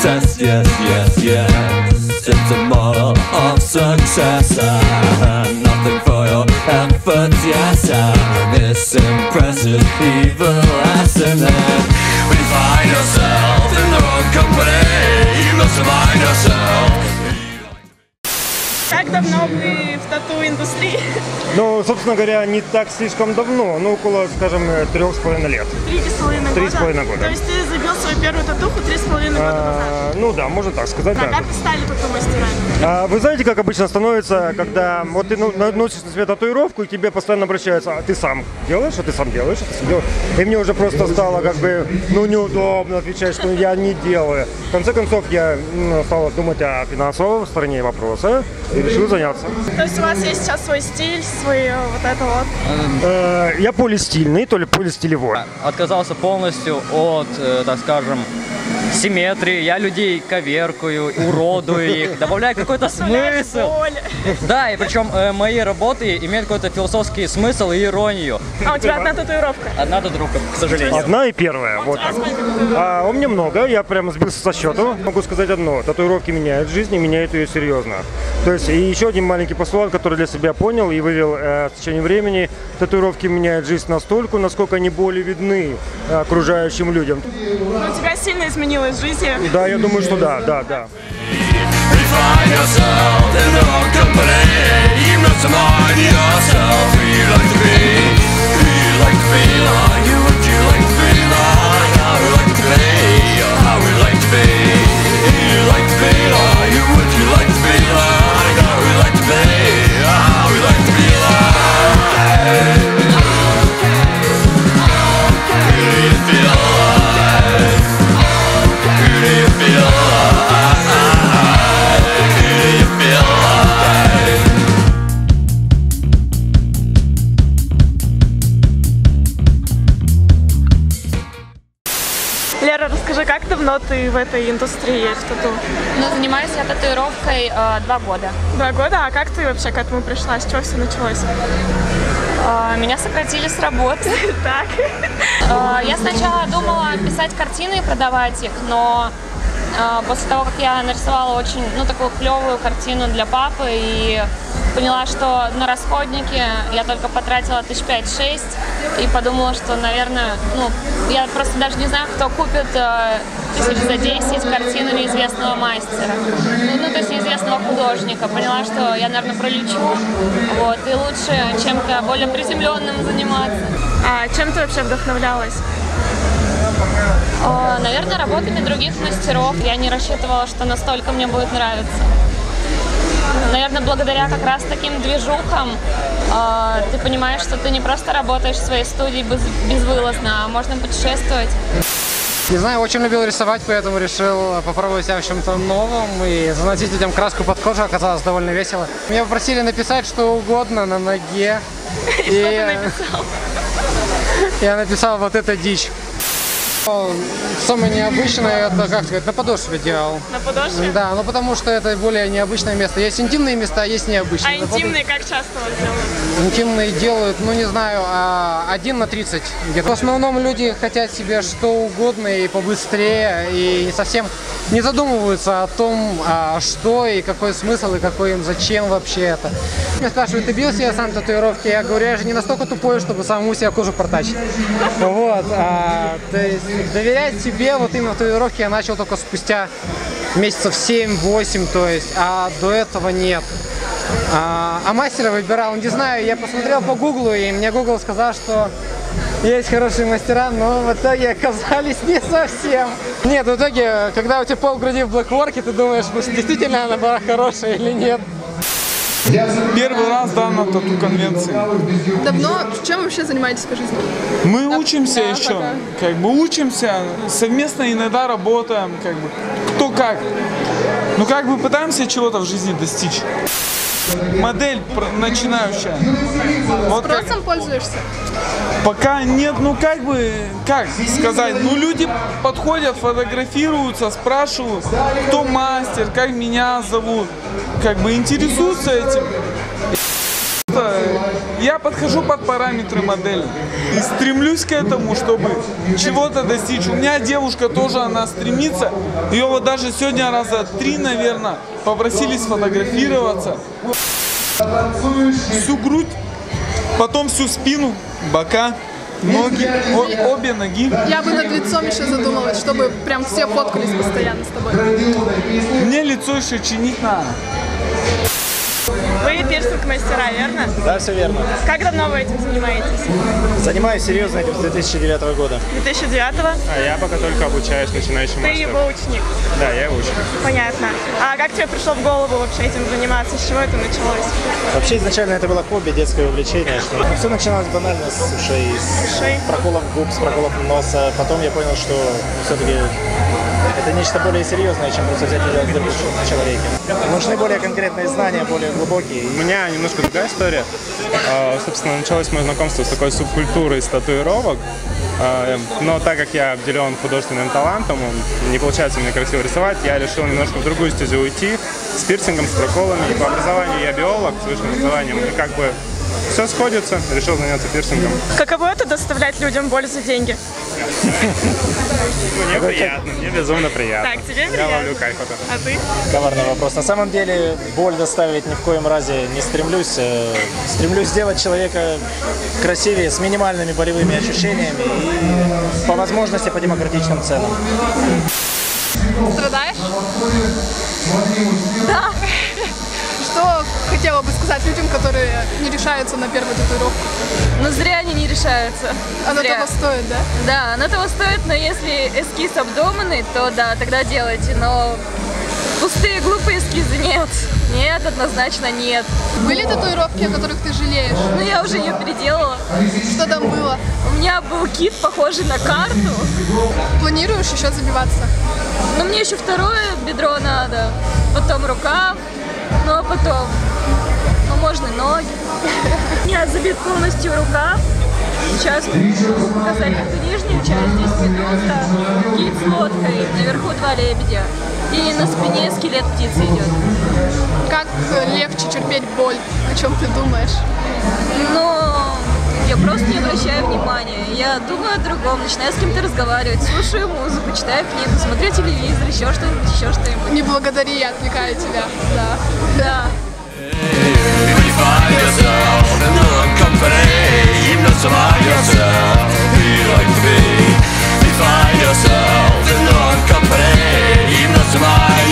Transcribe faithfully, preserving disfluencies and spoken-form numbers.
success, yes, yes, yes. It's a model of success, and nothing for your efforts, yes. And this impressive evil lesson, and we find ourselves in the wrong company. You must remind yourself. Как давно вы в тату-индустрии? Ну, собственно говоря, не так слишком давно, ну, около, скажем, трех с половиной лет. Три с половиной года? Три с половиной года. То есть ты забил свою первую татуху три с половиной года назад? А, ну да, можно так сказать, да. да. Как вы стали тату-мастерами? А, вы знаете, как обычно становится, когда вот ты носишь на себе татуировку, и к тебе постоянно обращаются, а ты сам делаешь, а ты сам делаешь, а ты сам делаешь. И мне уже просто стало как бы, ну, неудобно отвечать, что я не делаю. В конце концов, я ну, стал думать о финансовой стороне вопроса и решил заняться. То есть у вас есть сейчас свой стиль, свой вот это вот? Э, я полистильный, то ли полистилевой. Отказался полностью от, так скажем, симметрии. Я людей коверкую, уродую их, добавляю какой-то смысл. Да, и причем э, мои работы имеют какой-то философский смысл и иронию. А у тебя одна татуировка? Одна татуировка, к сожалению. Одна и первая. Вот. А у меня много, я прямо сбился со счету. Могу сказать одно: татуировки меняют жизнь и меняют ее серьезно. То есть и еще один маленький постулат, который для себя понял и вывел э, в течение времени: татуировки меняют жизнь настолько, насколько они более видны э, окружающим людям. Но у тебя сильно изменилась жизнь? Да, я думаю, что да, да, да. Лера, расскажи, как давно ты в этой индустрии в тату? Ну, занимаюсь я татуировкой э, два года. Два года? А как ты вообще к этому пришла? С чего все началось? Э, меня сократили с работы. Так. Э, я сначала думала писать картины и продавать их, но э, после того, как я нарисовала очень, ну, такую клевую картину для папы и поняла, что на расходники я только потратила тысяч пять-шесть и подумала, что, наверное, ну, я просто даже не знаю, кто купит э, тысяч за десять картину неизвестного мастера, ну, то есть неизвестного художника. Поняла, что я, наверное, пролечу, вот, и лучше чем-то более приземленным заниматься. А чем ты вообще вдохновлялась? Э, наверное, работами других мастеров. Я не рассчитывала, что настолько мне будет нравиться. Наверное, благодаря как раз таким движухам э, ты понимаешь, что ты не просто работаешь в своей студии без, безвылазно, а можно путешествовать. Не знаю, очень любил рисовать, поэтому решил попробовать себя в чем-то новом и заносить людям краску под кожу. Оказалось довольно весело. Меня попросили написать что угодно на ноге. И что ты написал? Я написал вот это дичь. Самое необычное, это, как сказать, на подошве делал. На подошве? Да, ну потому что это более необычное место. Есть интимные места, есть необычные. А интимные как часто вас делают? Интимные делают, ну не знаю, один на тридцать где-то. В основном люди хотят себе что угодно и побыстрее, и не совсем не задумываются о том, что и какой смысл, и какой им, зачем вообще это. Меня спрашивают, ты бил себе сам татуировки? Я говорю, я же не настолько тупой, чтобы самому себе кожу протачить. Вот, а, то есть доверять себе вот именно татуировки я начал только спустя месяцев семь-восемь, то есть, а до этого нет. А, а мастера выбирал, не знаю, я посмотрел по гуглу, и мне Google сказал, что есть хорошие мастера, но в итоге оказались не совсем. Нет, в итоге, когда у тебя полгруди в блэкворке, ты думаешь, ну, действительно она была хорошая или нет. Первый раз, да, на тату-конвенции. Давно? Чем вообще занимаетесь по жизни? Мы да, учимся да, еще, пока. как бы учимся, совместно иногда работаем, как бы, кто как. Ну, как бы пытаемся чего-то в жизни достичь. Модель начинающая. Вот Спросом как... пользуешься? Пока нет, ну как бы, как сказать, ну люди подходят, фотографируются, спрашивают, кто мастер, как меня зовут, как бы интересуются этим. я подхожу под параметры модели. И стремлюсь к этому, чтобы чего-то достичь. У меня девушка тоже, она стремится. Ее вот даже сегодня раза три, наверное, попросили сфотографироваться. Всю грудь, потом всю спину, бока. Ноги, о, обе ноги. Я бы над лицом еще задумалась, чтобы прям все фоткались постоянно с тобой. Мне лицо еще чинить надо. Вы пирсинг-мастера, верно? Да, все верно. Как давно вы этим занимаетесь? Занимаюсь серьезно этим с две тысячи девятого года. две тысячи девятого? А я пока только обучаюсь начинающим Ты мастером. его ученик? Да, я его ученик. Понятно. А как тебе пришло в голову вообще этим заниматься? С чего это началось? Вообще изначально это было хобби, детское увлечение. Что... Ну, все начиналось банально с ушей, с Ушей? проколов губ, с проколов носа. Потом я понял, что ну, все-таки это нечто более серьезное, чем просто взять и делать дырку на человеке. Нужны более конкретные знания, более глубокие. У меня немножко другая история. Собственно, началось мое знакомство с такой субкультурой из татуировок. Но так как я обделен художественным талантом, не получается мне красиво рисовать, я решил немножко в другую стезю уйти, с пирсингом, с проколами. И по образованию я биолог с высшим образованием, и как бы все сходится, решил заняться пирсингом. Каково это доставлять людям боль за деньги? Мне приятно, мне безумно приятно. Так, тебе Я приятно. ловлю кайф от этого. А ты? Коварный вопрос. На самом деле боль доставить ни в коем разе не стремлюсь. Стремлюсь сделать человека красивее, с минимальными болевыми ощущениями и по возможности по демократичным ценам. Страдаешь? Да. Что хотела бы сказать людям, которые не решаются на первую татуировку? Ну зря они не решаются. Оно Зря. того стоит, да? Да, оно того стоит, но если эскиз обдуманный, то да, тогда делайте. Но пустые, глупые эскизы нет. Нет, однозначно нет. Были татуировки, о которых ты жалеешь? Ну я уже ее переделала. Что там было? У меня был кит, похожий на карту. Планируешь еще забиваться? Но мне еще второе бедро надо, потом рукав, ну а потом, ну можно и ноги. У меня забит полностью рукав. Сейчас могу показать только нижнюю часть, здесь медуза, кит с лодкой, наверху два лебедя. И на спине скелет птицы идет. Как легче терпеть боль? О чем ты думаешь? Но я просто не обращаю внимания. Я думаю о другом, начинаю с кем-то разговаривать, слушаю музыку, читаю книгу, смотрю телевизор, еще что-нибудь, еще что-нибудь. Не благодари, я отвлекаю тебя. Да. Да. Find yourself in the company, even